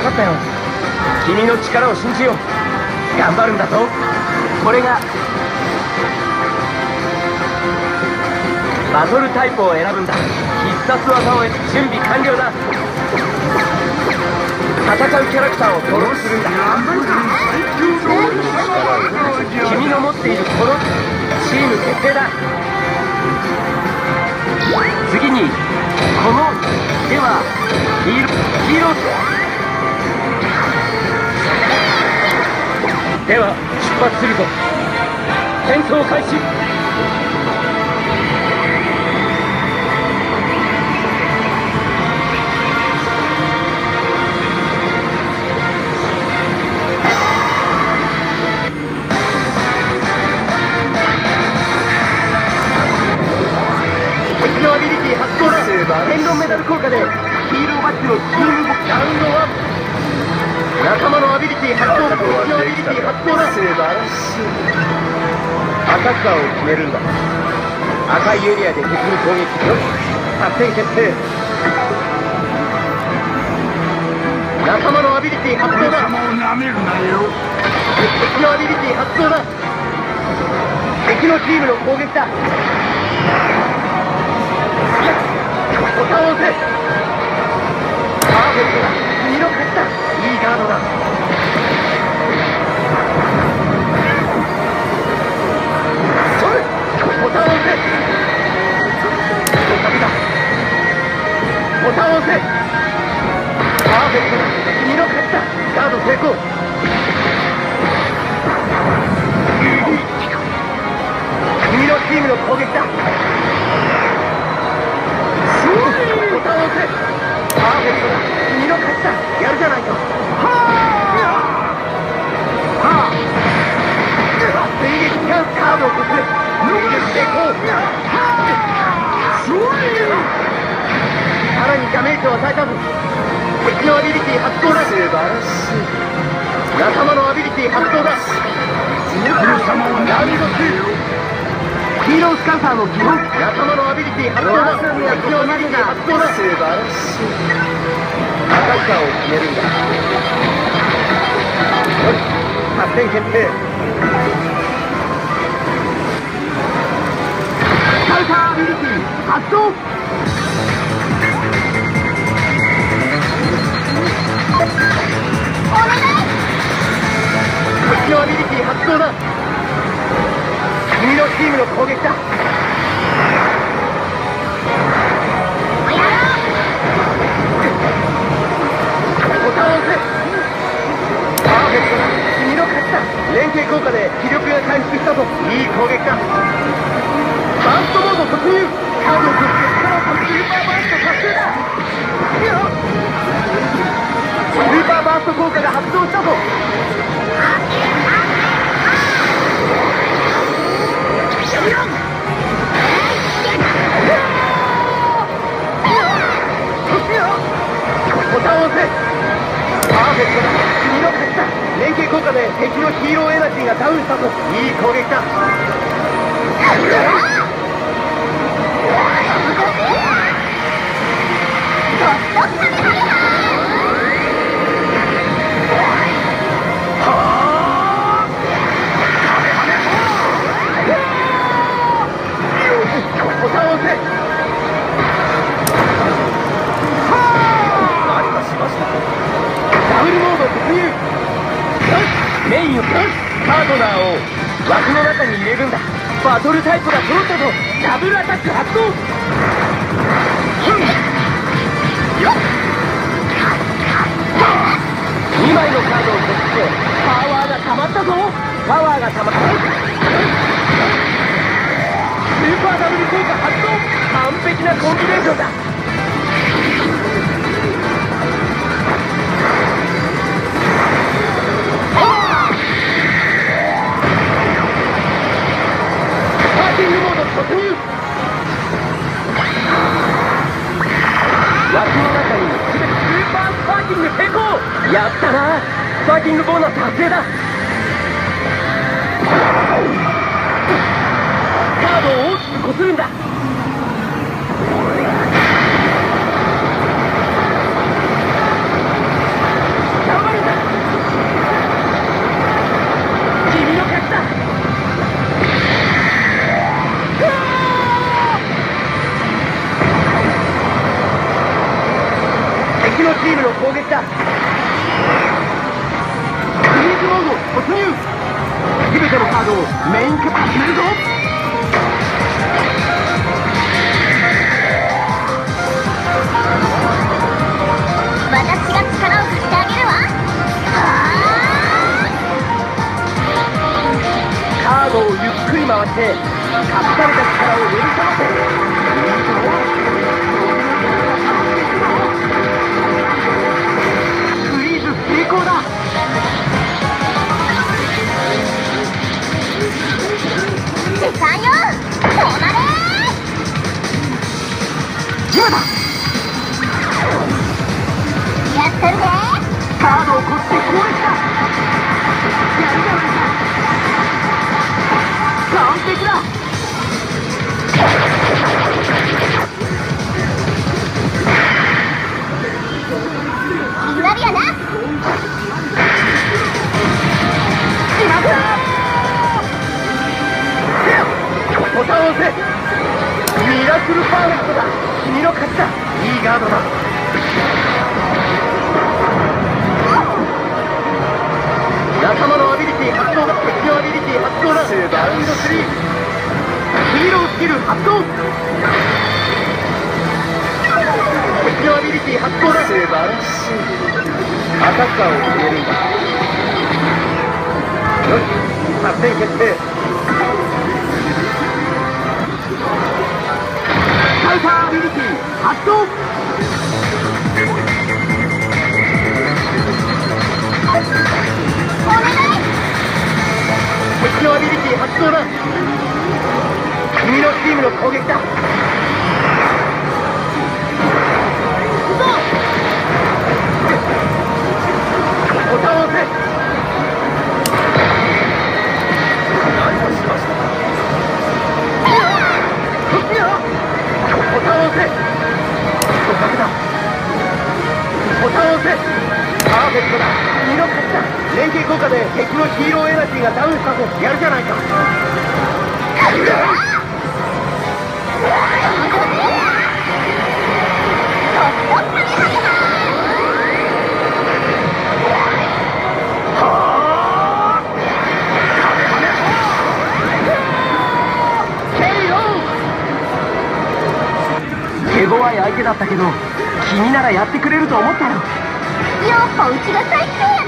かったよ。君の力を信じよう。頑張るんだぞ。これがバトルタイプを選ぶんだ。必殺技を準備完了だ。戦うキャラクターをドローするんだ。君の持っているこのチーム決定だ。次にこのではヒーローでは出発するぞ。戦闘開始。敵のアビリティ発動だ。天丼メダル効果でヒーローバッジのチームダウンドワン。仲間のアビリティ発動だ。敵のアビリティ発動だ。素晴らしい。アタッカーを決めるんだ。赤いエリアで敵に攻撃。よし、作戦決定。仲間のアビリティ発動だ。敵のアビリティ発動だ。敵のチームの攻撃だ。ボタンを押せ。パーフェクトだ。君の勝ちだ。いいガードだ。それ、ボタンを押せ。だ。ボタンを押せ。パーフェクトだ。君の勝ちだ。ガード成功。君のチームの攻撃だ。ボタンを押せ。パーフェクトだ。君の勝ちだ。やるじゃないか。追撃チャンスカードをこすれ。追撃成功。さらにダメージを与えたぞ。敵のアビリティ発動だ。素晴らしい。仲間のアビリティ発動だ。ラウンド2。ヒーロースカンサーの基本。仲間のアビリティ発動だ。敵のアビリティ発動だ。素晴らしい。アタッカーを決めるんだ。よし、作戦決定。スカンサーアビリティ発動。敵のアビリティ発動だ。君のチームの攻撃だ。ボタンを押せ。パーフェクトだ。君の勝ちだ。連携効果で気力が回復したぞ。いい攻撃だ。バーストモード突入。カードを取って力を込めスーパーバースト達成だ。スーパーバースト効果が発動したぞ。ボタンを押せ。パーフェクトだ。君の勝ちだ。連携効果で敵のヒーローエナジーがダウンしたぞ。いい攻撃だ。ボタンを押せ。何かしました。ダブルモード突入。メインをパートナーを枠の中に入れるんだ。バトルタイプが揃ったぞ。ダブルアタック発動。2枚のカードを取ってパワーが溜まったぞ。パワーが溜まった。スーパーダブル効果発動。完璧なコンビネーションだ。パーキングモード突入。枠の中に全てスーパースパーキング成功。やったな。スパーキングボーナス達成だ。カードを大きくこするんだ。 敵のチームの攻撃だ。フリーズモード突入。全てのカードをメイン化するぞ。 私が力を貸してあげるわ。 カードをゆっくり回って隠された力を呼び覚ませ。フリーズ成功だ。 時間よ、止まれ。 今だ。 やってるね。 カードをこって攻撃だ。やるじゃないか。完璧だ。 決まりやな。 決まったボタンを押せ。ミラクルパーフェクトだ。君の勝ちだ。いいガードだ。仲間のアビリティ発動だ。敵のアビリティ発動だ。バウンド3。ヒーロースキル発動。敵のアビリティ発動だ。素晴らしい。アタッカーを決めるんだ。よし、作戦決定。カウンターアビリティ発動。 お願い。 敵のアビリティ発動だ。君のチームの攻撃だ。ボタンを押せ。こっちよ。ボタンを押せ。互角だ。ボタンを押せ。パーフェクトだ。君の勝ちだ。連携効果で敵のヒーローエナジーがダウンしたぜ。やるじゃないか。手強い相手だったけど、君ならやってくれると思ったよ。 やっぱうちが最強や。